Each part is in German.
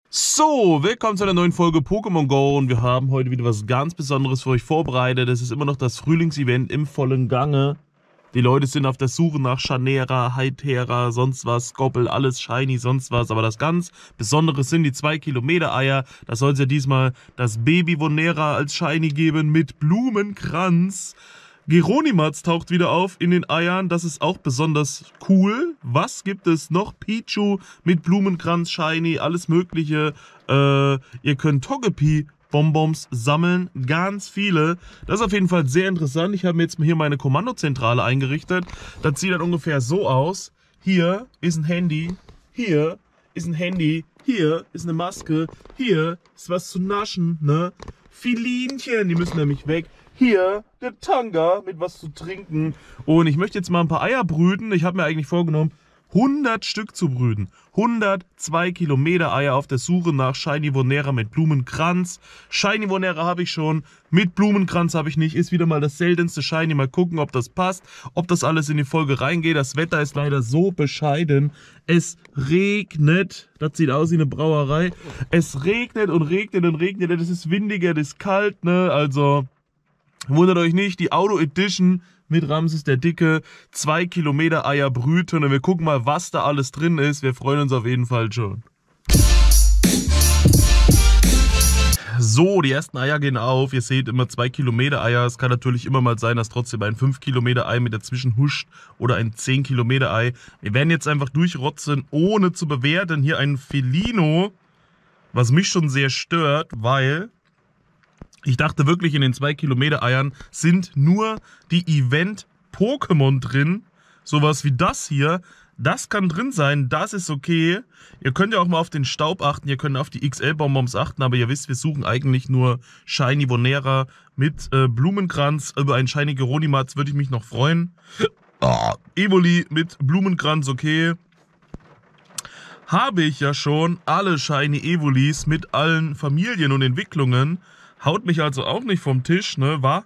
So, willkommen zu einer neuen Folge Pokémon Go und wir haben heute wieder was ganz Besonderes für euch vorbereitet. Es ist immer noch das Frühlingsevent im vollen Gange. Die Leute sind auf der Suche nach Chanera, Hytera, sonst was, Skobbel, alles Shiny, sonst was. Aber das ganz Besondere sind die 2 Kilometer Eier. Da soll es ja diesmal das Baby Vonera als Shiny geben mit Blumenkranz. Geronimatz taucht wieder auf in den Eiern, das ist auch besonders cool. Was gibt es noch? Pichu mit Blumenkranz, Shiny, alles mögliche. Ihr könnt Togepi-Bonbons sammeln, ganz viele. Das ist auf jeden Fall sehr interessant. Ich habe mir jetzt hier meine Kommandozentrale eingerichtet. Das sieht dann ungefähr so aus. Hier ist ein Handy, hier ist ein Handy, hier ist eine Maske, hier ist was zu naschen, ne? Filinchen, die müssen nämlich weg. Hier der Tanga mit was zu trinken. Und ich möchte jetzt mal ein paar Eier brüten. Ich habe mir eigentlich vorgenommen, 100 Stück zu brüten. 102 Kilometer Eier auf der Suche nach Shiny Vonera mit Blumenkranz. Shiny Vonera habe ich schon, mit Blumenkranz habe ich nicht. Ist wieder mal das seltenste Shiny. Mal gucken, ob das passt, ob das alles in die Folge reingeht. Das Wetter ist leider so bescheiden. Es regnet. Das sieht aus wie eine Brauerei. Es regnet und regnet und regnet. Es ist windiger, es ist kalt, ne? Also wundert euch nicht, die Auto Edition mit Ramses der Dicke, 2 Kilometer Eier brüten und wir gucken mal, was da alles drin ist. Wir freuen uns auf jeden Fall schon. So, die ersten Eier gehen auf. Ihr seht immer 2 Kilometer Eier. Es kann natürlich immer mal sein, dass trotzdem ein 5 Kilometer Ei mit dazwischen huscht oder ein 10 Kilometer Ei. Wir werden jetzt einfach durchrotzen, ohne zu bewerten. Hier ein Felino, was mich schon sehr stört, weil ich dachte wirklich, in den 2 Kilometer Eiern sind nur die Event-Pokémon drin. Sowas wie das hier. Das kann drin sein, das ist okay. Ihr könnt ja auch mal auf den Staub achten, ihr könnt auf die XL-Bonbons achten, aber ihr wisst, wir suchen eigentlich nur Shiny Vonera mit Blumenkranz. Über einen Shiny Geronimatz würde ich mich noch freuen. Evoli mit Blumenkranz, okay. Habe ich ja schon alle Shiny Evolis mit allen Familien und Entwicklungen. Haut mich also auch nicht vom Tisch, ne, wa?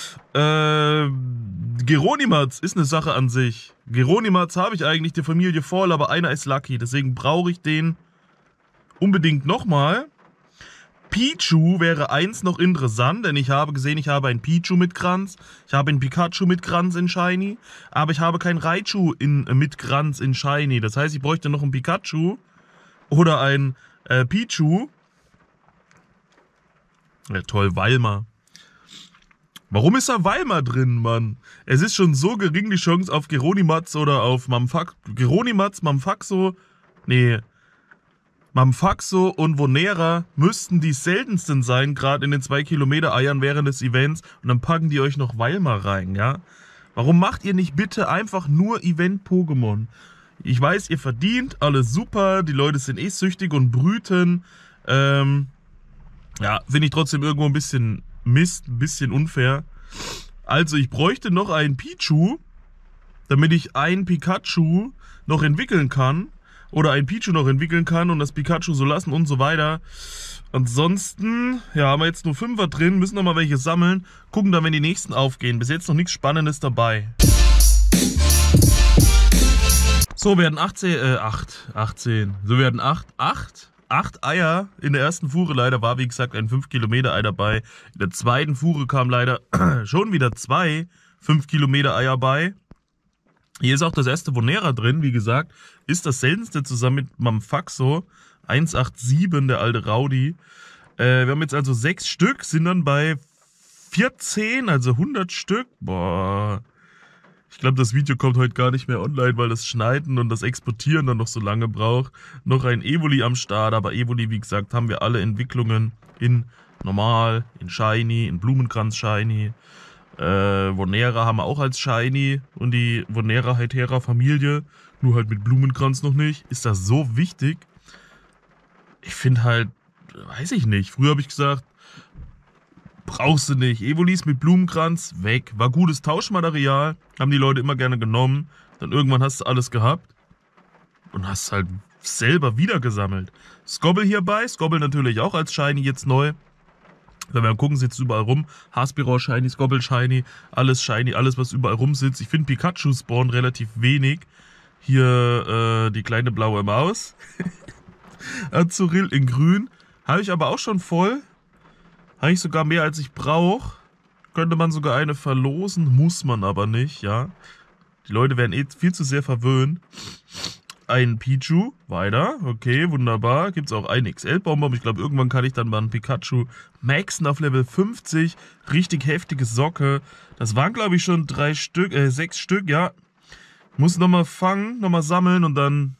Geronimatz ist eine Sache an sich. Geronimatz habe ich eigentlich die Familie voll, aber einer ist lucky. Deswegen brauche ich den unbedingt nochmal. Pichu wäre eins noch interessant, denn ich habe gesehen, ich habe einen Pichu mit Kranz. Ich habe einen Pikachu mit Kranz in Shiny. Aber ich habe keinen Raichu mit Kranz in Shiny. Das heißt, ich bräuchte noch einen Pikachu oder einen Pichu. Ja, toll, Weilmar. Warum ist da Weilmar drin, Mann? Es ist schon so gering die Chance auf Geronimatz oder auf Geronimatz, Mamfaxo. Nee. Mamfaxo und Vonera müssten die seltensten sein, gerade in den 2 Kilometer Eiern während des Events. Und dann packen die euch noch Weilmar rein, ja? Warum macht ihr nicht bitte einfach nur Event-Pokémon? Ich weiß, ihr verdient, alles super, die Leute sind eh süchtig und brüten. Ja, finde ich trotzdem irgendwo ein bisschen Mist, ein bisschen unfair. Also ich bräuchte noch einen Pichu, damit ich einen Pikachu noch entwickeln kann. Oder einen Pichu noch entwickeln kann und das Pikachu so lassen und so weiter. Ansonsten, ja, haben wir jetzt nur 5er drin, müssen noch mal welche sammeln. Gucken dann, wenn die nächsten aufgehen. Bis jetzt noch nichts Spannendes dabei. So werden 18. So werden 8 Eier in der ersten Fuhre. Leider war, wie gesagt, ein 5 Kilometer Ei dabei. In der zweiten Fuhre kam leider schon wieder 2 5 Kilometer Eier bei. Hier ist auch das erste Vonera drin, wie gesagt. Ist das seltenste zusammen mit Mamfaxo. 187, der alte Rowdy. Wir haben jetzt also 6 Stück, sind dann bei 14, also 100 Stück. Boah. Ich glaube, das Video kommt heute gar nicht mehr online, weil das Schneiden und das Exportieren dann noch so lange braucht. Noch ein Evoli am Start, aber Evoli, wie gesagt, haben wir alle Entwicklungen in Normal, in Shiny, in Blumenkranz Shiny. Vonera haben wir auch als Shiny und die Vonera Hytera Familie, nur halt mit Blumenkranz noch nicht. Ist das so wichtig? Ich finde halt, weiß ich nicht. Früher habe ich gesagt, brauchst du nicht. Evolis mit Blumenkranz, weg. War gutes Tauschmaterial, haben die Leute immer gerne genommen. Dann irgendwann hast du alles gehabt und hast halt selber wieder gesammelt. Skobbel hierbei, Skobbel natürlich auch als Shiny jetzt neu. Wenn wir gucken, sitzt überall rum. Haspiro Shiny, Skobbel Shiny, alles was überall rum sitzt. Ich finde Pikachu spawnen relativ wenig. Hier die kleine blaue Maus. Azuryl in grün. Habe ich aber auch schon voll. Habe ich sogar mehr, als ich brauche. Könnte man sogar eine verlosen, muss man aber nicht, ja. Die Leute werden eh viel zu sehr verwöhnt. Ein Pichu, weiter, okay, wunderbar. Gibt es auch einen XL-Bonbon. Ich glaube, irgendwann kann ich dann mal einen Pikachu maxen auf Level 50. Richtig heftige Socke. Das waren, glaube ich, schon 6 Stück, ja. Muss nochmal fangen, nochmal sammeln und dann...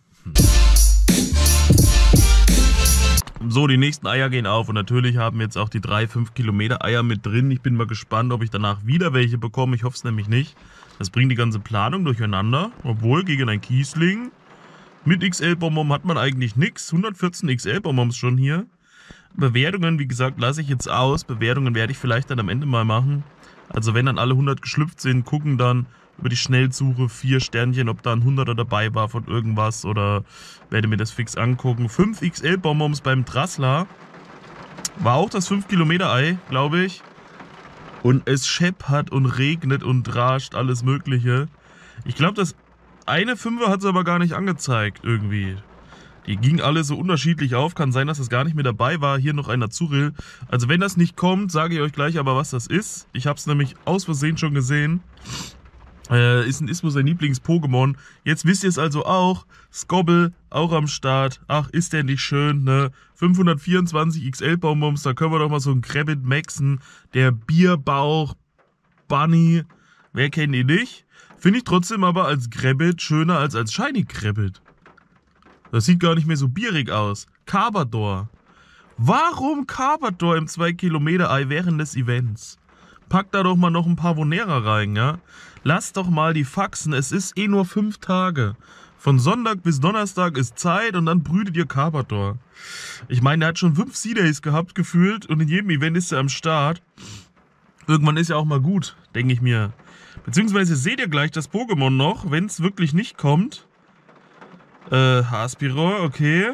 So, die nächsten Eier gehen auf und natürlich haben jetzt auch die 3 5-Kilometer Eier mit drin. Ich bin mal gespannt, ob ich danach wieder welche bekomme. Ich hoffe es nämlich nicht. Das bringt die ganze Planung durcheinander. Obwohl, gegen ein Kiesling mit XL-Bonbon hat man eigentlich nichts. 114 XL-Bonbons schon hier. Bewertungen, wie gesagt, lasse ich jetzt aus. Bewertungen werde ich vielleicht dann am Ende mal machen. Also wenn dann alle 100 geschlüpft sind, gucken dann über die Schnellsuche 4 Sternchen, ob da ein 100er dabei war von irgendwas oder werde mir das fix angucken. 5 XL-Bonbons beim Drassler. War auch das 5-Kilometer-Ei, glaube ich. Und es scheppert und regnet und rascht alles Mögliche. Ich glaube, das eine 5er hat es aber gar nicht angezeigt irgendwie. Die gingen alle so unterschiedlich auf. Kann sein, dass das gar nicht mehr dabei war. Hier noch ein Azuryl. Also wenn das nicht kommt, sage ich euch gleich aber, was das ist. Ich habe es nämlich aus Versehen schon gesehen. Ist ein Ismo sein Lieblings-Pokémon. Jetzt wisst ihr es also auch. Skobble auch am Start. Ach, ist der nicht schön, ne? 524 XL-Bonbons, da können wir doch mal so einen Crabbit maxen. Der Bierbauch Bunny. Wer kennt ihn nicht? Finde ich trotzdem aber als Crabbit schöner als Shiny Crabbit. Das sieht gar nicht mehr so bierig aus. Carbador. Warum Carbador im 2-Kilometer-Ei während des Events? Packt da doch mal noch ein paar Vonera rein, ja? Lasst doch mal die Faxen, es ist eh nur 5 Tage. Von Sonntag bis Donnerstag ist Zeit und dann brütet ihr Carbador. Ich meine, er hat schon 5 C-Days gehabt, gefühlt, und in jedem Event ist er am Start. Irgendwann ist ja auch mal gut, denke ich mir. Beziehungsweise seht ihr gleich das Pokémon noch, wenn es wirklich nicht kommt. Haspiror, okay.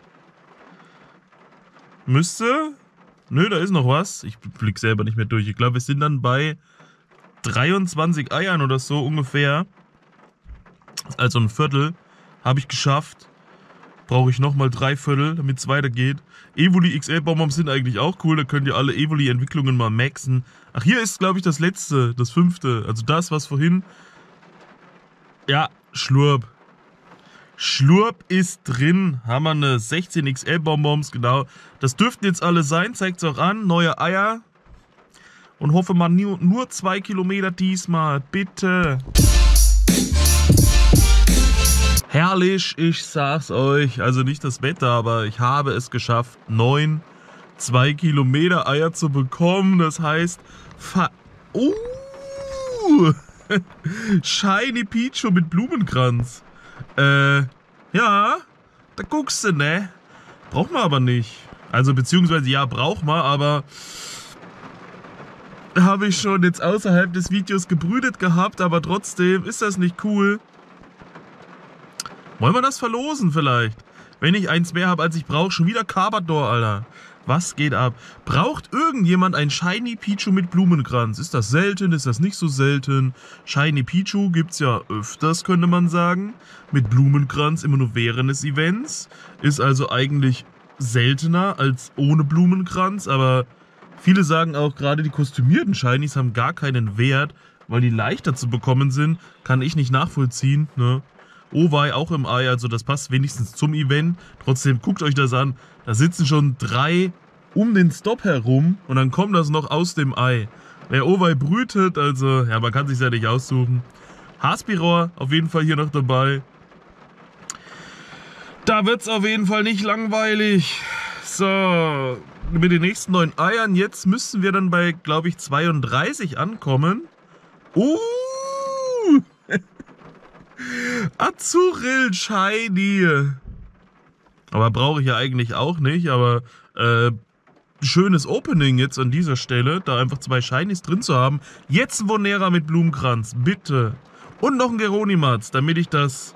Müsste... Nö, da ist noch was. Ich blick selber nicht mehr durch. Ich glaube, wir sind dann bei 23 Eiern oder so ungefähr. Also ein Viertel habe ich geschafft. Brauche ich nochmal 3 Viertel, damit es weitergeht. Evoli XL-Bonbons sind eigentlich auch cool. Da könnt ihr alle Evoli-Entwicklungen mal maxen. Ach, hier ist, glaube ich, das letzte, das 5. Also das, was vorhin... Ja, Schlurp. Schlurp ist drin, haben wir eine 16 XL-Bonbons, genau. Das dürften jetzt alle sein, zeigt es auch an. Neue Eier. Und hoffe mal nur 2 Kilometer diesmal, bitte. Herrlich, ich sag's euch. Also nicht das Wetter, aber ich habe es geschafft, 9 2-Kilometer Eier zu bekommen. Das heißt, Shiny Pichu mit Blumenkranz. Ja, da guckst du, ne? Braucht man aber nicht. Also, beziehungsweise, ja, braucht man, aber habe ich schon jetzt außerhalb des Videos gebrütet gehabt, aber trotzdem ist das nicht cool. Wollen wir das verlosen vielleicht? Wenn ich eins mehr habe, als ich brauche, schon wieder Carbador, Alter. Was geht ab? Braucht irgendjemand ein Shiny Pichu mit Blumenkranz? Ist das selten? Ist das nicht so selten? Shiny Pichu gibt es ja öfters, könnte man sagen. Mit Blumenkranz immer nur während des Events. Ist also eigentlich seltener als ohne Blumenkranz. Aber viele sagen auch, gerade die kostümierten Shinies haben gar keinen Wert, weil die leichter zu bekommen sind. Kann ich nicht nachvollziehen, ne? Owei auch im Ei, also das passt wenigstens zum Event. Trotzdem guckt euch das an. Da sitzen schon 3 um den Stop herum und dann kommt das noch aus dem Ei. Der Owei brütet, also ja, man kann sich ja nicht aussuchen. Haspiror auf jeden Fall hier noch dabei. Da wird es auf jeden Fall nicht langweilig. So, mit den nächsten 9 Eiern, jetzt müssen wir dann bei, glaube ich, 32 ankommen. Azuryl Shiny. Aber brauche ich ja eigentlich auch nicht, aber schönes Opening jetzt an dieser Stelle, da einfach 2 Shinies drin zu haben. Jetzt ein Vonera mit Blumenkranz, bitte. Und noch ein Geronimatz, damit ich das...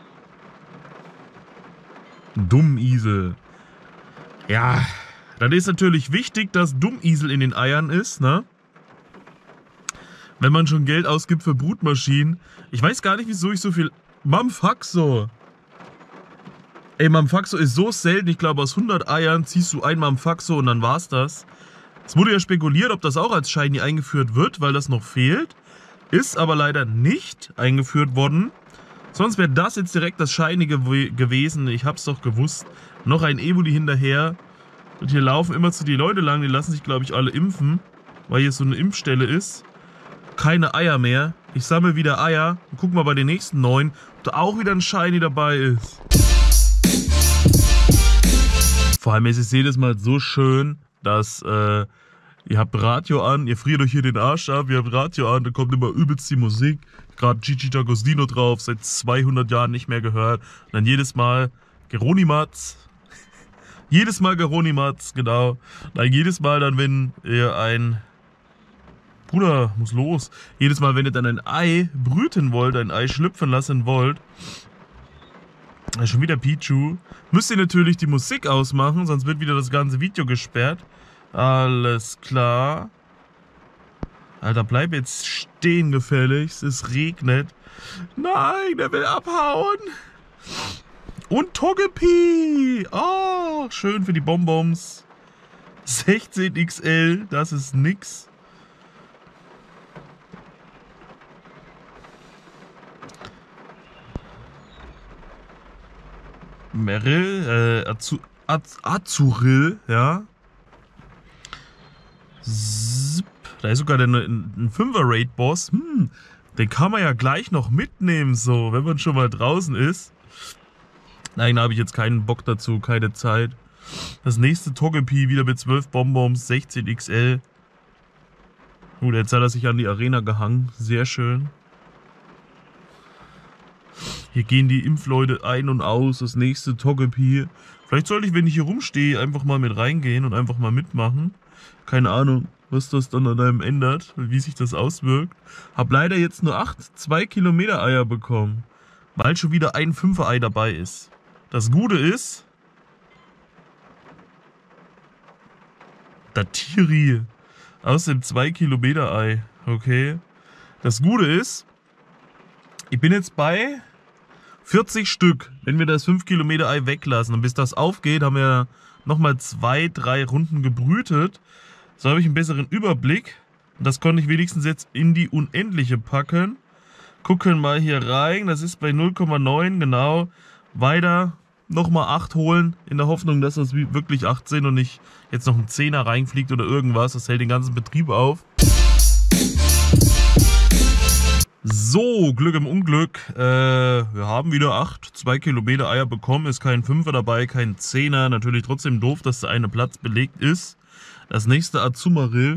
Dummisel. Ja, dann ist natürlich wichtig, dass Dummisel in den Eiern ist, ne? Wenn man schon Geld ausgibt für Brutmaschinen. Ich weiß gar nicht, wieso ich so viel... Mamfaxo. Ey, Mamfaxo ist so selten. Ich glaube, aus 100 Eiern ziehst du ein Mamfaxo und dann war's das. Es wurde ja spekuliert, ob das auch als Shiny eingeführt wird, weil das noch fehlt. Ist aber leider nicht eingeführt worden. Sonst wäre das jetzt direkt das Shiny gewesen. Ich hab's doch gewusst. Noch ein Evoli hinterher. Und hier laufen immer zu die Leute lang. Die lassen sich, glaube ich, alle impfen. Weil hier so eine Impfstelle ist. Keine Eier mehr. Ich sammle wieder Eier. Und guck mal bei den nächsten 9, ob da auch wieder ein Shiny dabei ist. Vor allem ist es jedes Mal so schön, dass ihr habt Radio an, ihr friert euch hier den Arsch ab, ihr habt Radio an, da kommt immer übelst die Musik. Gerade Gigi D'Agostino drauf, seit 200 Jahren nicht mehr gehört. Und dann jedes Mal Geronimatz. Jedes Mal Geronimatz, genau. Dann jedes Mal dann, wenn ihr ein... Bruder, muss los. Jedes Mal, wenn ihr dann ein Ei brüten wollt, ein Ei schlüpfen lassen wollt, schon wieder Pichu, müsst ihr natürlich die Musik ausmachen, sonst wird wieder das ganze Video gesperrt. Alles klar. Alter, bleib jetzt stehen gefälligst. Es regnet. Nein, der will abhauen. Und Togepi. Oh, schön für die Bonbons. 16 XL, das ist nix. Meryl, Azuril, ja. Zip. Da ist sogar ein 5er-Raid-Boss. Den kann man ja gleich noch mitnehmen, so, wenn man schon mal draußen ist. Nein, da habe ich jetzt keinen Bock dazu, keine Zeit. Das nächste Togepi wieder mit 12 Bonbons, 16 XL. Gut, jetzt hat er sich an die Arena gehangen. Sehr schön. Hier gehen die Impfleute ein und aus. Das nächste Togepi. Vielleicht sollte ich, wenn ich hier rumstehe, einfach mal mit reingehen und einfach mal mitmachen. Keine Ahnung, was das dann an einem ändert, wie sich das auswirkt. Hab leider jetzt nur 8 2-Kilometer-Eier bekommen, weil schon wieder ein 5er-Ei dabei ist. Das Gute ist, Datiri aus dem 2-Kilometer-Ei. Okay. Das Gute ist, ich bin jetzt bei 40 Stück, wenn wir das 5-Kilometer-Ei weglassen. Und bis das aufgeht, haben wir nochmal 2, 3 Runden gebrütet. So habe ich einen besseren Überblick. Und das konnte ich wenigstens jetzt in die Unendliche packen. Gucken mal hier rein. Das ist bei 0,9, genau. Weiter nochmal 8 holen, in der Hoffnung, dass das wirklich 8 sind und nicht jetzt noch ein 10er reinfliegt oder irgendwas. Das hält den ganzen Betrieb auf. So, Glück im Unglück. Wir haben wieder 8 2-Kilometer-Eier bekommen. Ist kein 5er dabei, kein 10er. Natürlich trotzdem doof, dass der eine Platz belegt ist. Das nächste Azumarill.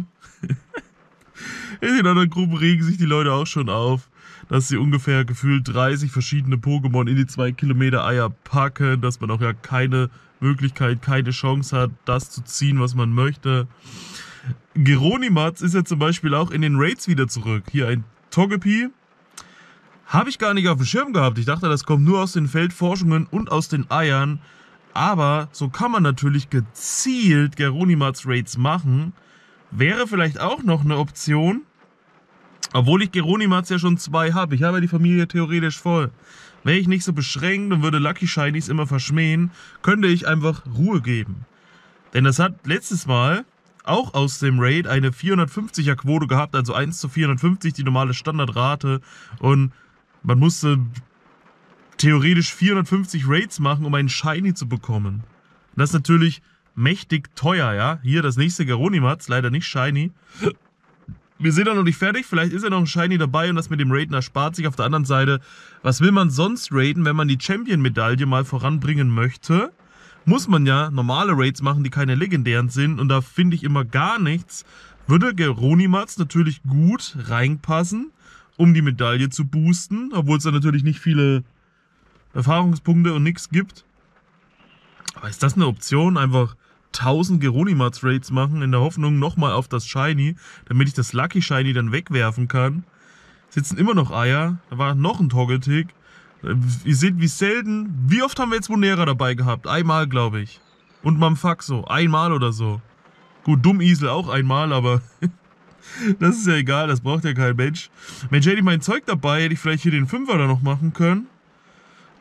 In den anderen Gruppen regen sich die Leute auch schon auf, dass sie ungefähr gefühlt 30 verschiedene Pokémon in die 2-Kilometer-Eier packen. Dass man auch ja keine Möglichkeit, keine Chance hat, das zu ziehen, was man möchte. Geronimatz ist ja zum Beispiel auch in den Raids wieder zurück. Hier ein Togepi. Habe ich gar nicht auf dem Schirm gehabt. Ich dachte, das kommt nur aus den Feldforschungen und aus den Eiern. Aber so kann man natürlich gezielt Geronimatz-Raids machen. Wäre vielleicht auch noch eine Option. Obwohl ich Geronimatz ja schon 2 habe. Ich habe ja die Familie theoretisch voll. Wäre ich nicht so beschränkt und würde Lucky Shinies immer verschmähen, könnte ich einfach Ruhe geben. Denn das hat letztes Mal auch aus dem Raid eine 450er Quote gehabt, also 1 zu 450, die normale Standardrate. Und man musste theoretisch 450 Raids machen, um einen Shiny zu bekommen. Und das ist natürlich mächtig teuer, ja. Hier das nächste Geronimatz, leider nicht Shiny. Wir sind noch nicht fertig, vielleicht ist ja noch ein Shiny dabei und das mit dem Raiden erspart sich. Auf der anderen Seite, was will man sonst raiden, wenn man die Champion-Medaille mal voranbringen möchte? Muss man ja normale Raids machen, die keine legendären sind. Und da finde ich immer gar nichts. Würde Geronimatz natürlich gut reinpassen, um die Medaille zu boosten. Obwohl es da natürlich nicht viele Erfahrungspunkte und nichts gibt. Aber ist das eine Option? Einfach 1000 Geronimatz-Raids machen, in der Hoffnung nochmal auf das Shiny, damit ich das Lucky Shiny dann wegwerfen kann. Sitzen immer noch Eier. Da war noch ein Togetic. Ihr seht, wie selten. Wie oft haben wir jetzt Monera dabei gehabt? Einmal, glaube ich. Und Mamfaxo. Einmal oder so. Gut, Dummisel auch einmal, aber das ist ja egal. Das braucht ja kein Mensch. Mensch, hätte ich mein Zeug dabei, hätte ich vielleicht hier den 5er da noch machen können.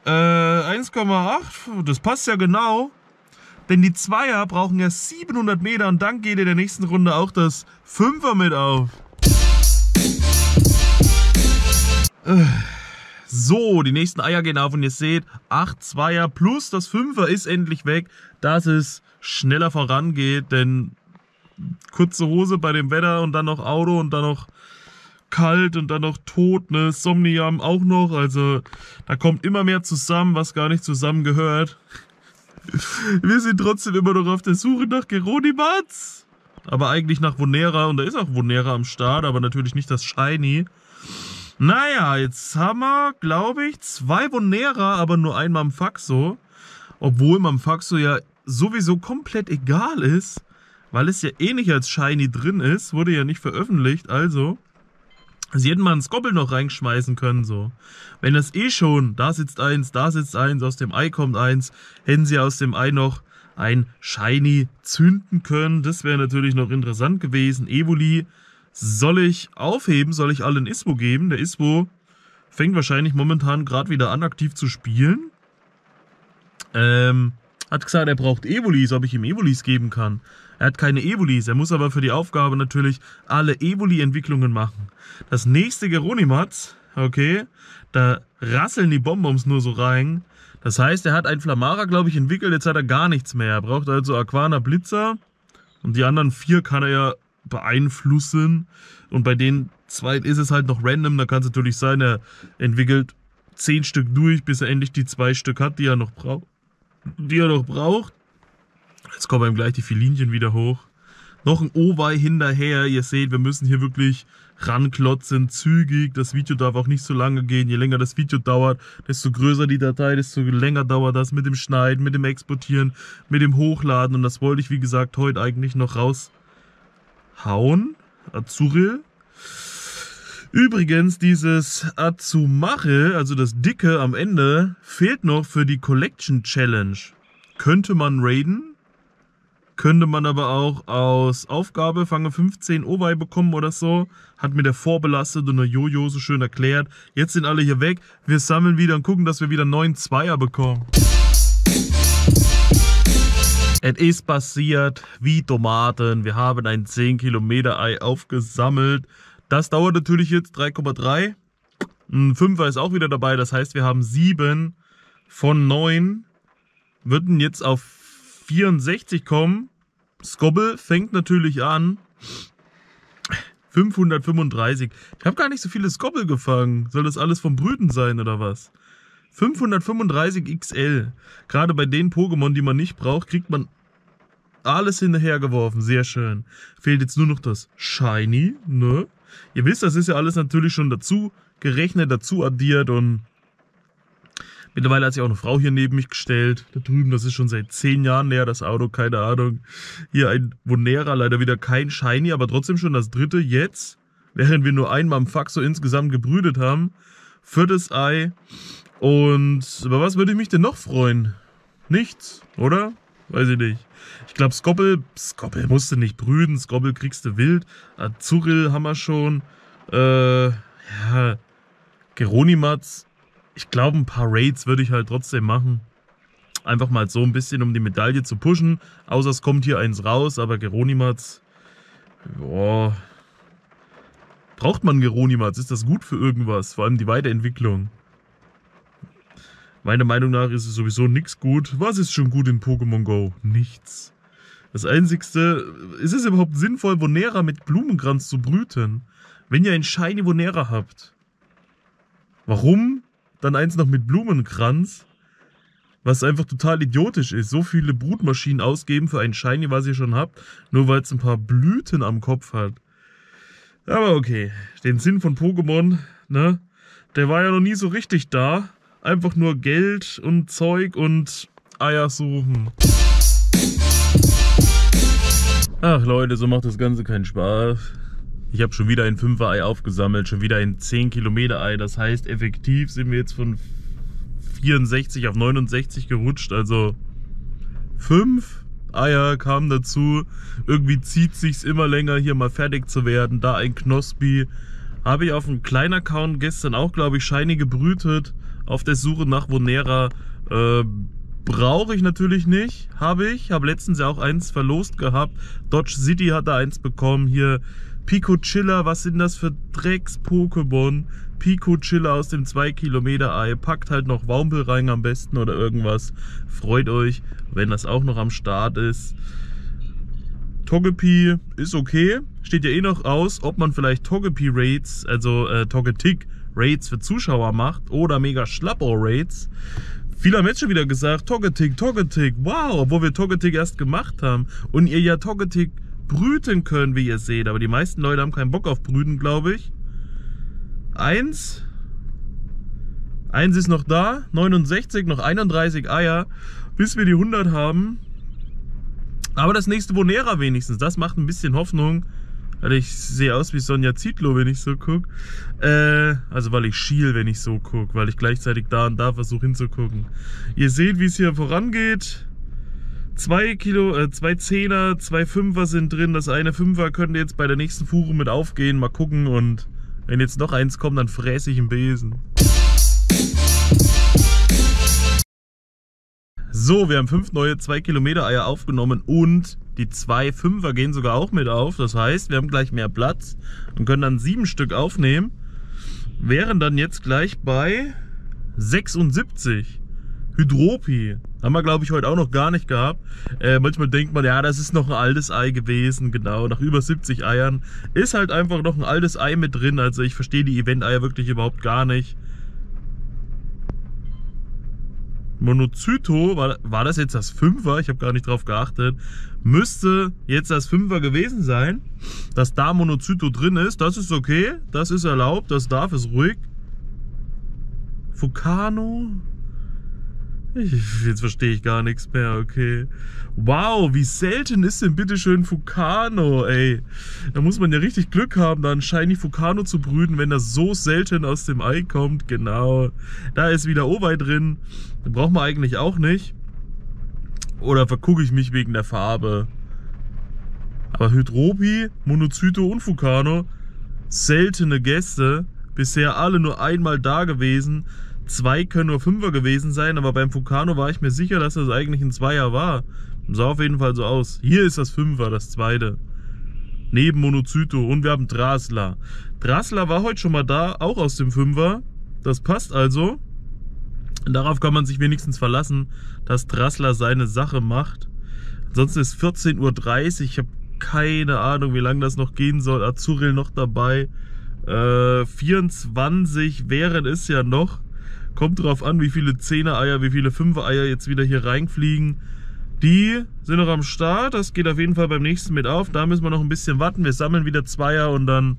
1,8, das passt ja genau. Denn die Zweier brauchen ja 700 Meter und dann geht in der nächsten Runde auch das Fünfer mit auf. So, die nächsten Eier gehen auf und ihr seht, 8 Zweier plus das Fünfer ist endlich weg, dass es schneller vorangeht, denn kurze Hose bei dem Wetter und dann noch Auto und dann noch kalt und dann noch tot, ne, Somnium auch noch, also da kommt immer mehr zusammen, was gar nicht zusammengehört. Wir sind trotzdem immer noch auf der Suche nach Geronimats, aber eigentlich nach Vonera und da ist auch Vonera am Start, aber natürlich nicht das Shiny. Naja, jetzt haben wir, glaube ich, 2 Vonera, aber nur ein Mamfaxo. Obwohl Mamfaxo ja sowieso komplett egal ist, weil es ja eh nicht als Shiny drin ist, wurde ja nicht veröffentlicht, also sie hätten mal einen Skobble noch reinschmeißen können, so. Wenn das eh schon, da sitzt eins, aus dem Ei kommt eins, hätten sie aus dem Ei noch ein Shiny zünden können. Das wäre natürlich noch interessant gewesen. Evoli soll ich aufheben, soll ich allen Iswo geben. Der Iswo fängt wahrscheinlich momentan gerade wieder an, aktiv zu spielen. Hat gesagt, er braucht Evolis, ob ich ihm Evolis geben kann. Er hat keine Evolis, er muss aber für die Aufgabe natürlich alle Evoli-Entwicklungen machen. Das nächste Geronimats, okay, da rasseln die Bonbons nur so rein. Das heißt, er hat einen Flamara, glaube ich, entwickelt, jetzt hat er gar nichts mehr. Er braucht also Aquana Blitzer und die anderen 4 kann er ja beeinflussen. Und bei den 2 ist es halt noch random, da kann es natürlich sein, er entwickelt 10 Stück durch, bis er endlich die 2 Stück hat, die er noch braucht. Jetzt kommen ihm gleich die Filinchen wieder hoch. Noch ein Owei hinterher. Ihr seht, wir müssen hier wirklich ranklotzen, zügig. Das Video darf auch nicht so lange gehen. Je länger das Video dauert, desto größer die Datei, desto länger dauert das mit dem Schneiden, mit dem Exportieren, mit dem Hochladen. Und das wollte ich, wie gesagt, heute eigentlich noch raushauen. Azuril. Übrigens, dieses Azumare, also das Dicke am Ende, fehlt noch für die Collection Challenge. Könnte man raiden, könnte man aber auch aus Aufgabe Fange 15 Owei bekommen oder so. Hat mir der vorbelastet und der Jojo so schön erklärt. Jetzt sind alle hier weg. Wir sammeln wieder und gucken, dass wir wieder 9 Zweier bekommen. Es ist passiert wie Tomaten. Wir haben ein 10 Kilometer Ei aufgesammelt. Das dauert natürlich jetzt 3,3. Ein 5er ist auch wieder dabei. Das heißt, wir haben 7 von 9. Würden jetzt auf 64 kommen. Skobble fängt natürlich an. 535. Ich habe gar nicht so viele Skobble gefangen. Soll das alles vom Brüten sein oder was? 535 XL. Gerade bei den Pokémon, die man nicht braucht, kriegt man alles hinterhergeworfen. Sehr schön. Fehlt jetzt nur noch das Shiny, ne? Ihr wisst, das ist ja alles natürlich schon dazu gerechnet, dazu addiert und mittlerweile hat sich auch eine Frau hier neben mich gestellt. Da drüben, das ist schon seit 10 Jahren leer, das Auto, keine Ahnung. Hier ein Vonera, leider wieder kein Shiny, aber trotzdem schon das 3. jetzt. Während wir nur einmal am Faxo insgesamt gebrütet haben. 4. Ei. Und über was würde ich mich denn noch freuen? Nichts, oder? Weiß ich nicht. Ich glaube, Skobble musste nicht brüten. Skobble kriegst du wild. Azuril haben wir schon. Ja, Geronimats. Ich glaube, ein paar Raids würde ich halt trotzdem machen. Einfach mal so ein bisschen, um die Medaille zu pushen. Außer es kommt hier eins raus, aber Geronimats. Boah. Braucht man Geronimats? Ist das gut für irgendwas? Vor allem die Weiterentwicklung. Meiner Meinung nach ist es sowieso nichts gut. Was ist schon gut in Pokémon Go? Nichts. Das Einzigste, ist es überhaupt sinnvoll, Vonera mit Blumenkranz zu brüten? Wenn ihr ein Shiny Vonera habt, warum dann eins noch mit Blumenkranz? Was einfach total idiotisch ist. So viele Brutmaschinen ausgeben für ein Shiny, was ihr schon habt, nur weil es ein paar Blüten am Kopf hat. Aber okay, den Sinn von Pokémon, ne, der war ja noch nie so richtig da. Einfach nur Geld und Zeug und Eier suchen. Ach Leute, so macht das Ganze keinen Spaß. Ich habe schon wieder ein 5er-Ei aufgesammelt, schon wieder ein 10 Kilometer Ei. Das heißt, effektiv sind wir jetzt von 64 auf 69 gerutscht. Also 5 Eier kamen dazu. Irgendwie zieht sich's immer länger, hier mal fertig zu werden. Da ein Knospi. Habe ich auf einem kleinen Account gestern auch, glaube ich, Shiny gebrütet. auf der Suche nach Vonera. Brauche ich natürlich nicht, habe letztens ja auch eins verlost gehabt. Dodge City hat da eins bekommen. Hier Pico Chiller, was sind das für Drecks-Pokémon? Pico Chiller aus dem 2 Kilometer Ei. Packt halt noch Waumel rein am besten oder irgendwas. Freut euch, wenn das auch noch am Start ist. Togepi ist okay. Steht ja eh noch aus, ob man vielleicht Togepi Raids, also Togetic Raids für Zuschauer macht oder Mega Schlappo Raids. Viele haben jetzt schon wieder gesagt, Togetic, wow, obwohl wir Togetic erst gemacht haben und ihr ja Togetic brüten könnt, wie ihr seht. Aber die meisten Leute haben keinen Bock auf Brüten, glaube ich. Eins ist noch da, 69, noch 31 Eier, bis wir die 100 haben. Aber das nächste Vonera wenigstens, das macht ein bisschen Hoffnung. Weil ich sehe aus wie Sonja Zietlow, wenn ich so gucke. Also weil ich schiel, wenn ich so gucke, weil ich gleichzeitig da und da versuche hinzugucken. Ihr seht, wie es hier vorangeht. 2 Zehner, 2 Fünfer sind drin. Das eine Fünfer könnte jetzt bei der nächsten Fuhre mit aufgehen. Mal gucken, und wenn jetzt noch eins kommt, dann fräse ich einen Besen. So, wir haben 5 neue 2 Kilometer Eier aufgenommen und die 2 Fünfer gehen sogar auch mit auf. Das heißt, wir haben gleich mehr Platz und können dann 7 Stück aufnehmen. Wären dann jetzt gleich bei 76. Hydropi. Haben wir, glaube ich, heute auch noch gar nicht gehabt. Manchmal denkt man, ja, das ist noch ein altes Ei gewesen. Genau, nach über 70 Eiern ist halt einfach noch ein altes Ei mit drin. Also ich verstehe die Event-Eier wirklich überhaupt gar nicht. Monocyto, war das jetzt das 5er? Ich habe gar nicht drauf geachtet. Müsste jetzt das 5er gewesen sein. Dass da Monocyto drin ist, das ist okay. Das ist erlaubt, das darf, ist ruhig. Fukano? Jetzt verstehe ich gar nichts mehr, okay. Wow, wie selten ist denn bitte schön Fukano, ey. Da muss man ja richtig Glück haben, da einen Shiny Fukano zu brüten, wenn das so selten aus dem Ei kommt. Genau. Da ist wieder Owei drin. Den braucht man eigentlich auch nicht. Oder vergucke ich mich wegen der Farbe? Aber Hydropi, Monocyto und Fukano, seltene Gäste. Bisher alle nur einmal da gewesen. 2 können nur 5er gewesen sein, aber beim Fukano war ich mir sicher, dass das eigentlich ein 2er war. Sah auf jeden Fall so aus. Hier ist das 5er, das zweite. Neben Monocyto. Und wir haben Drasla. Drasla war heute schon mal da, auch aus dem 5er. Das passt also. Und darauf kann man sich wenigstens verlassen, dass Drasla seine Sache macht. Ansonsten ist 14:30 Uhr. Ich habe keine Ahnung, wie lange das noch gehen soll. Azuril noch dabei. 24 wären es ja noch. Kommt drauf an, wie viele 10er Eier, wie viele 5er Eier jetzt wieder hier reinfliegen. Die sind noch am Start. Das geht auf jeden Fall beim nächsten mit auf. Da müssen wir noch ein bisschen warten. Wir sammeln wieder 2er und dann...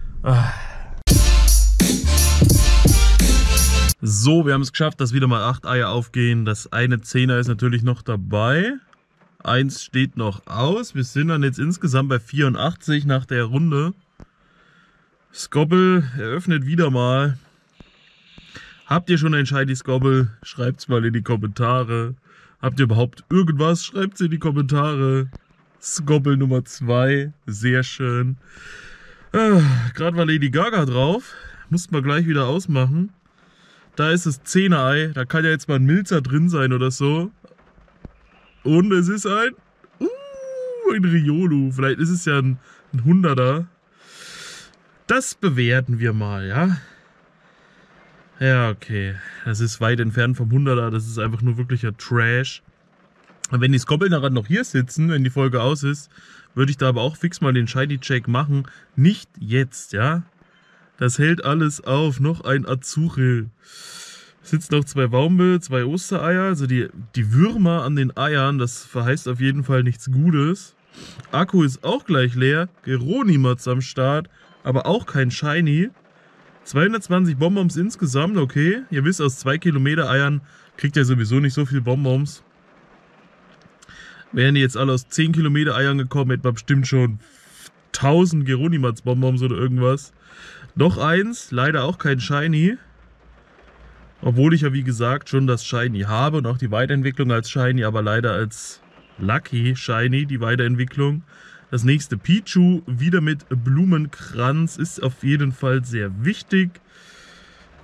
So, wir haben es geschafft, dass wieder mal 8 Eier aufgehen. Das eine 10er ist natürlich noch dabei. 1 steht noch aus. Wir sind dann jetzt insgesamt bei 84 nach der Runde. Skobble eröffnet wieder mal. Habt ihr schon ein Shiny Skobble? Schreibt es mal in die Kommentare. Habt ihr überhaupt irgendwas? Schreibt es in die Kommentare. Skobble Nummer 2. Sehr schön. Gerade war Lady Gaga drauf. Mussten wir gleich wieder ausmachen. Da ist das 10er Ei. Da kann ja jetzt mal ein Milzer drin sein oder so. Und es ist ein Riolu. Vielleicht ist es ja ein 100er. Das bewerten wir mal, ja. Ja, okay. Das ist weit entfernt vom 100er. Das ist einfach nur wirklicher Trash. Und wenn die Skobble daran noch hier sitzen, wenn die Folge aus ist, würde ich da aber auch fix mal den Shiny-Check machen. Nicht jetzt, ja. Das hält alles auf. Noch ein Azuril. Sitzen noch 2 Waumel, 2 Ostereier. Also die Würmer an den Eiern, das verheißt auf jeden Fall nichts Gutes. Akku ist auch gleich leer. Geronimats am Start, aber auch kein Shiny. 220 Bonbons insgesamt, okay. Ihr wisst, aus 2 Kilometer Eiern kriegt ihr sowieso nicht so viel Bonbons. Wären die jetzt alle aus 10 Kilometer Eiern gekommen, hätten wir bestimmt schon 1000 Geronimats Bonbons oder irgendwas. Noch eins, leider auch kein Shiny. Obwohl ich ja wie gesagt schon das Shiny habe und auch die Weiterentwicklung als Shiny, aber leider als Lucky Shiny, die Weiterentwicklung. Das nächste Pichu, wieder mit Blumenkranz, ist auf jeden Fall sehr wichtig.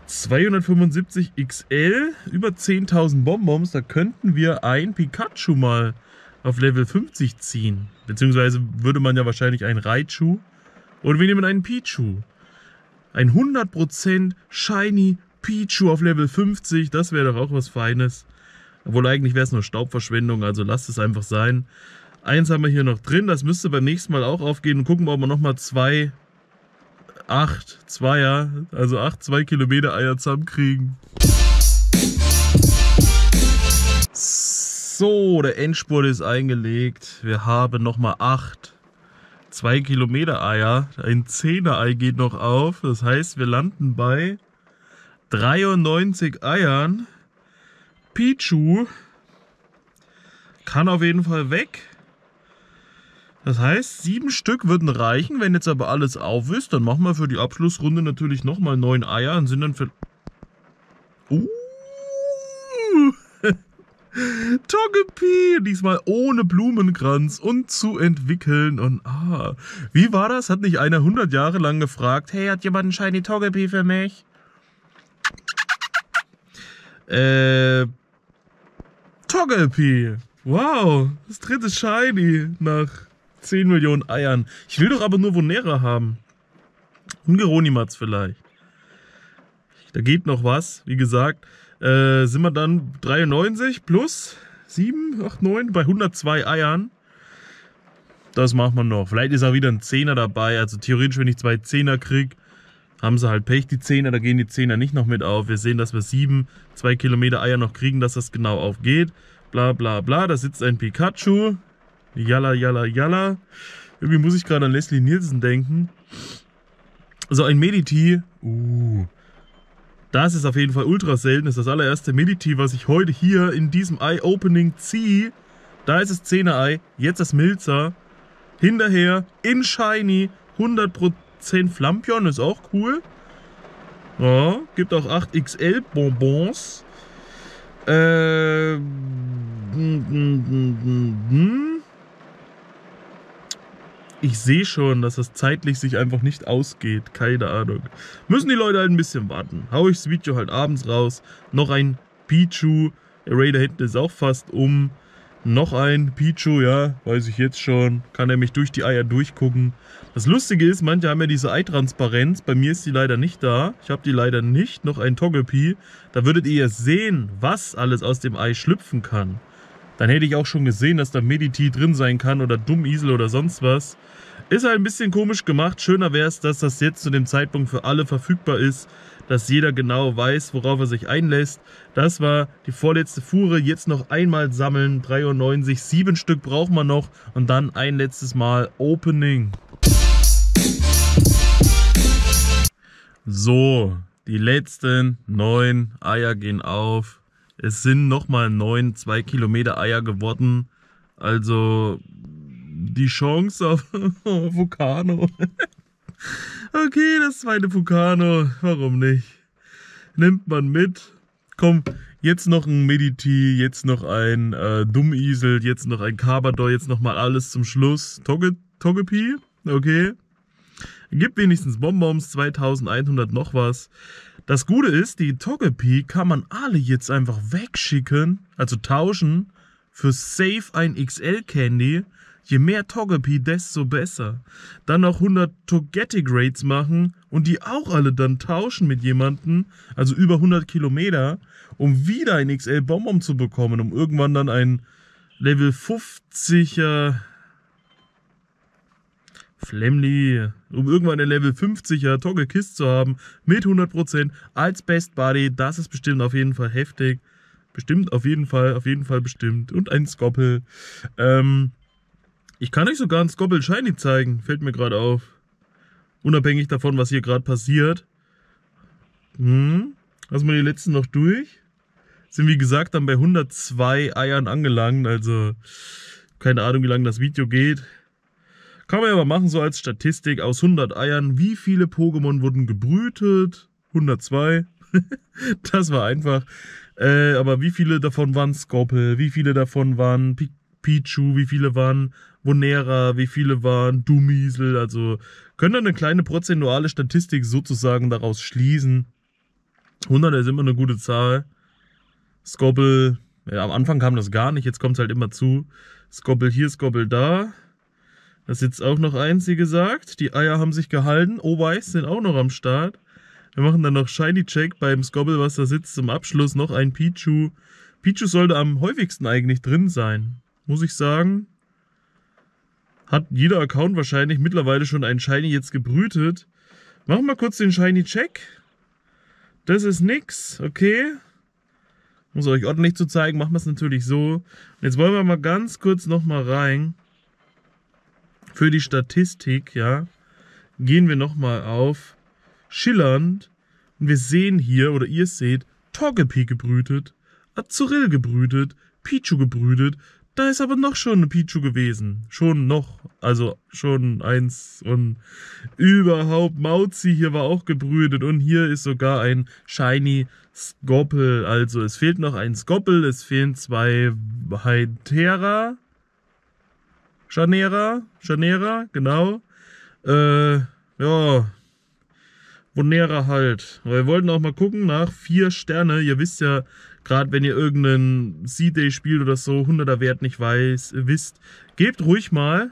275 XL, über 10.000 Bonbons, da könnten wir ein Pikachu mal auf Level 50 ziehen. Beziehungsweise würde man ja wahrscheinlich einen Raichu oder wir nehmen einen Pichu. Ein 100% Shiny Pichu auf Level 50, das wäre doch auch was Feines. Obwohl eigentlich wäre es nur Staubverschwendung, also lasst es einfach sein. Eins haben wir hier noch drin, das müsste beim nächsten Mal auch aufgehen. Und gucken wir, ob wir nochmal 8 2 Kilometer Eier zusammenkriegen. So, der Endspurt ist eingelegt. Wir haben nochmal 8 2 Kilometer Eier. Ein 10er Ei geht noch auf. Das heißt, wir landen bei 93 Eiern. Pichu kann auf jeden Fall weg. Das heißt, 7 Stück würden reichen. Wenn jetzt aber alles auf ist, dann machen wir für die Abschlussrunde natürlich nochmal 9 Eier und sind dann für... Togepi! Diesmal ohne Blumenkranz und zu entwickeln. Und wie war das? Hat nicht einer 100 Jahre lang gefragt, hey, hat jemand einen Shiny Togepi für mich? Togepi! Wow, das dritte Shiny nach 10 Millionen Eiern. Ich will doch aber nur Vonera haben. Und Geronimatz vielleicht. Da geht noch was. Wie gesagt, sind wir dann 93 plus 7, 8, 9 bei 102 Eiern. Das macht man noch. Vielleicht ist auch wieder ein 10er dabei. Also theoretisch, wenn ich 2 10er kriege, haben sie halt Pech, die 10er. Da gehen die 10er nicht noch mit auf. Wir sehen, dass wir 7 2 Kilometer Eier noch kriegen, dass das genau aufgeht. Bla bla bla. Da sitzt ein Pikachu. Jalla, jalla, jalla. Irgendwie muss ich gerade an Leslie Nielsen denken. So ein Meditee. Das ist auf jeden Fall ultra selten. Das ist das allererste Meditee, was ich heute hier in diesem Eye-Opening ziehe. Da ist das 10er Ei. Jetzt das Milzer. Hinterher in Shiny. 100% Flampion. Ist auch cool. Ja, gibt auch 8 XL Bonbons. Ich sehe schon, dass das zeitlich sich einfach nicht ausgeht. Keine Ahnung. Müssen die Leute halt ein bisschen warten. Hau ich das Video halt abends raus. Noch ein Pichu. Der Raider hinten ist auch fast um. Noch ein Pichu, ja, weiß ich jetzt schon. Kann er mich durch die Eier durchgucken. Das Lustige ist, manche haben ja diese Eitransparenz. Bei mir ist die leider nicht da. Ich habe die leider nicht. Noch ein Togepi. Da würdet ihr sehen, was alles aus dem Ei schlüpfen kann. Dann hätte ich auch schon gesehen, dass da Meditee drin sein kann oder Dummisel oder sonst was. Ist halt ein bisschen komisch gemacht. Schöner wäre es, dass das jetzt zu dem Zeitpunkt für alle verfügbar ist. Dass jeder genau weiß, worauf er sich einlässt. Das war die vorletzte Fuhre. Jetzt noch einmal sammeln. 93. 7 Stück braucht man noch. Und dann ein letztes Mal Opening. So, die letzten 9 Eier gehen auf. Es sind nochmal 9 2 Kilometer Eier geworden. Also die Chance auf Vulcano. Okay, das zweite Vulcano. Warum nicht? Nimmt man mit. Komm, jetzt noch ein Meditee, jetzt noch ein Dummisel, jetzt noch ein Carbador, jetzt nochmal alles zum Schluss. Togepi, okay. Gibt wenigstens Bonbons, 2100 noch was. Das Gute ist, die Togepi kann man alle jetzt einfach wegschicken, also tauschen, für safe ein XL Candy. Je mehr Togepi, desto besser. Dann noch 100 Togetic Raids machen und die auch alle dann tauschen mit jemandem, also über 100 Kilometer, um wieder ein XL Bonbon zu bekommen, um irgendwann dann ein Level 50er Flemly, um irgendwann ein Level 50er Togekiss zu haben, mit 100% als Best Buddy. Das ist bestimmt auf jeden Fall heftig. Bestimmt, auf jeden Fall bestimmt. Und ein Skoppel. Ich kann euch sogar ein Skoppel Shiny zeigen, fällt mir gerade auf. Unabhängig davon, was hier gerade passiert. Lassen wir die letzten noch durch. Sind wie gesagt dann bei 102 Eiern angelangt, also keine Ahnung, wie lange das Video geht. Kann man aber machen, so als Statistik, aus 100 Eiern, wie viele Pokémon wurden gebrütet? 102. Das war einfach. Aber wie viele davon waren Skoppel? Wie viele davon waren Pichu? Wie viele waren Vonera? Wie viele waren Dummisel? Also können wir eine kleine prozentuale Statistik sozusagen daraus schließen. 100 ist immer eine gute Zahl. Skobble, ja, am Anfang kam das gar nicht, jetzt kommt es halt immer zu. Skobble hier, Skobble da. Da ist jetzt auch noch eins, wie gesagt. Die Eier haben sich gehalten. O-Weiß sind auch noch am Start. Wir machen dann noch Shiny Check beim Skobble, was da sitzt. Zum Abschluss noch ein Pichu. Pichu sollte am häufigsten eigentlich drin sein, muss ich sagen. Hat jeder Account wahrscheinlich mittlerweile schon einen Shiny jetzt gebrütet. Machen wir kurz den Shiny Check. Das ist nix, okay. Um es euch ordentlich zu zeigen, machen wir es natürlich so. Und jetzt wollen wir mal ganz kurz nochmal rein. Für die Statistik, ja, gehen wir nochmal auf Schillernd. Und wir sehen hier, oder ihr seht, Togepi gebrütet, Azurill gebrütet, Pichu gebrütet. Da ist aber noch schon eine Pichu gewesen. Schon noch, also schon eins. Und überhaupt Mauzi hier war auch gebrütet. Und hier ist sogar ein Shiny Skopple. Also es fehlt noch ein Skopple, es fehlen 2 Hytera. Chanera, genau. Ja, Vonera halt. Aber wir wollten auch mal gucken nach 4 Sterne. Ihr wisst ja, gerade wenn ihr irgendeinen C-Day spielt oder so, 100er Wert nicht wisst, gebt ruhig mal.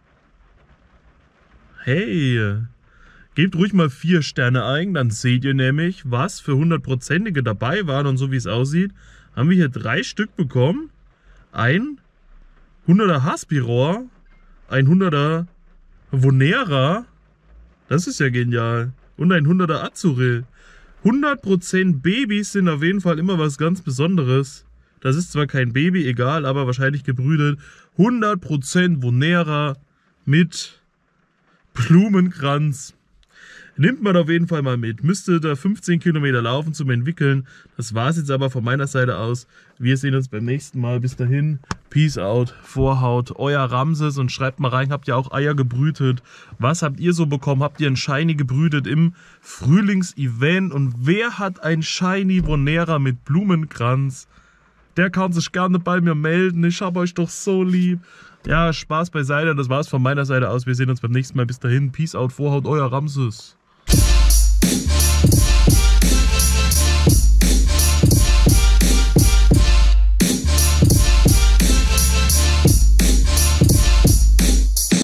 Hey, gebt ruhig mal 4 Sterne ein, dann seht ihr nämlich, was für 100%ige dabei waren. Und so wie es aussieht, haben wir hier 3 Stück bekommen. Ein 100er Haspiror, ein 100er Vonera, das ist ja genial, und ein 100er Azurill. 100% Babys sind auf jeden Fall immer was ganz Besonderes. Das ist zwar kein Baby, egal, aber wahrscheinlich gebrütet. 100% Vonera mit Blumenkranz. Nimmt man auf jeden Fall mal mit. Müsste da 15 Kilometer laufen zum Entwickeln. Das war es jetzt aber von meiner Seite aus. Wir sehen uns beim nächsten Mal. Bis dahin. Peace out. Vorhaut. Euer Ramses. Und schreibt mal rein, habt ihr auch Eier gebrütet? Was habt ihr so bekommen? Habt ihr ein Shiny gebrütet im Frühlingsevent? Und wer hat ein Shiny Vonera mit Blumenkranz? Der kann sich gerne bei mir melden. Ich hab euch doch so lieb. Ja, Spaß beiseite. Das war's von meiner Seite aus. Wir sehen uns beim nächsten Mal. Bis dahin. Peace out. Vorhaut. Euer Ramses.